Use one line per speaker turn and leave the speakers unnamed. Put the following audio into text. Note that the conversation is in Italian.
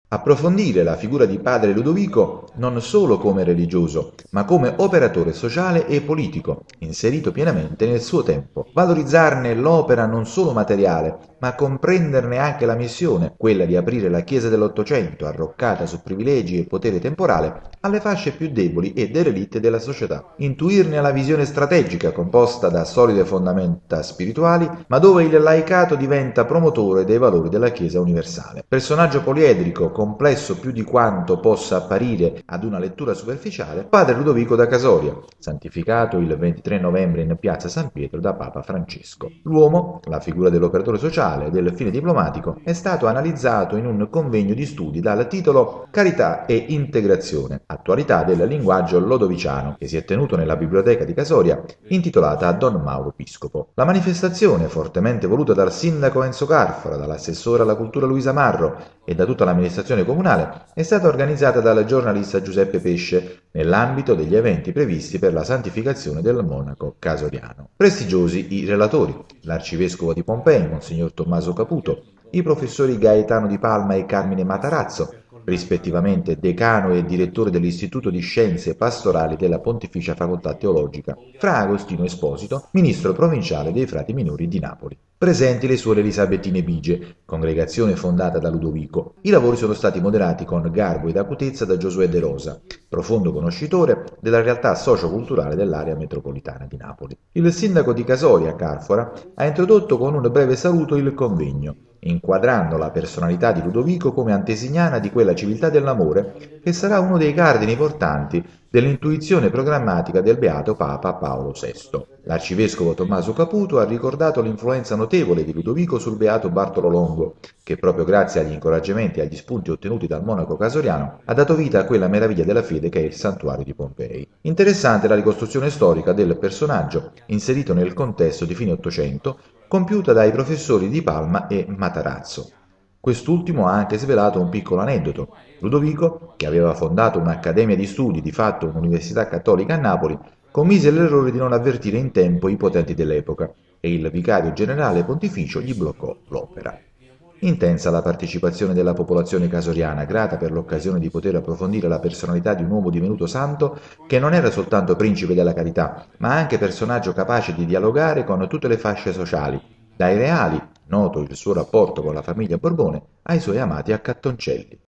Approfondire la figura di padre Ludovico non solo come religioso, ma come operatore sociale e politico, inserito pienamente nel suo tempo. Valorizzarne l'opera non solo materiale, ma comprenderne anche la missione, quella di aprire la Chiesa dell'Ottocento, arroccata su privilegi e potere temporale, alle fasce più deboli e derelitte della società. Intuirne la visione strategica composta da solide fondamenta spirituali, ma dove il laicato diventa promotore dei valori della Chiesa universale. Personaggio poliedrico, complesso più di quanto possa apparire ad una lettura superficiale, padre Ludovico da Casoria, santificato il 23 novembre in piazza San Pietro da Papa Francesco. L'uomo, la figura dell'operatore sociale e del fine diplomatico, è stato analizzato in un convegno di studi dal titolo Carità e integrazione, attualità del linguaggio lodoviciano, che si è tenuto nella biblioteca di Casoria, intitolata a Don Mauro Piscopo. La manifestazione, fortemente voluta dal sindaco Enzo Carfora, dall'assessore alla cultura Luisa Marro e da tutta l'amministrazione comunale, è stata organizzata dal giornalista Giuseppe Pesce nell'ambito degli eventi previsti per la santificazione del monaco casoriano. Prestigiosi i relatori, l'arcivescovo di Pompei, Monsignor Tommaso Caputo, i professori Gaetano Di Palma e Carmine Matarazzo, rispettivamente decano e direttore dell'Istituto di Scienze Pastorali della Pontificia Facoltà Teologica, Fra Agostino Esposito, ministro provinciale dei Frati Minori di Napoli. Presenti le suore Elisabettine Bigie, congregazione fondata da Ludovico. I lavori sono stati moderati con garbo ed acutezza da Giosuè De Rosa, profondo conoscitore della realtà socioculturale dell'area metropolitana di Napoli. Il sindaco di Casoria, Carfora, ha introdotto con un breve saluto il convegno, inquadrando la personalità di Ludovico come antesignana di quella civiltà dell'amore che sarà uno dei cardini portanti dell'intuizione programmatica del beato Papa Paolo VI. L'arcivescovo Tommaso Caputo ha ricordato l'influenza notevole di Ludovico sul beato Bartolo Longo, che proprio grazie agli incoraggiamenti e agli spunti ottenuti dal monaco casoriano ha dato vita a quella meraviglia della fede che è il santuario di Pompei. Interessante la ricostruzione storica del personaggio, inserito nel contesto di fine Ottocento, compiuta dai professori Di Palma e Matarazzo. Quest'ultimo ha anche svelato un piccolo aneddoto. Ludovico, che aveva fondato un'accademia di studi, di fatto un'università cattolica a Napoli, commise l'errore di non avvertire in tempo i potenti dell'epoca e il vicario generale pontificio gli bloccò l'opera. Intensa la partecipazione della popolazione casoriana, grata per l'occasione di poter approfondire la personalità di un uomo divenuto santo che non era soltanto principe della carità, ma anche personaggio capace di dialogare con tutte le fasce sociali, dai reali, noto il suo rapporto con la famiglia Borbone, ai suoi amati accattoncelli.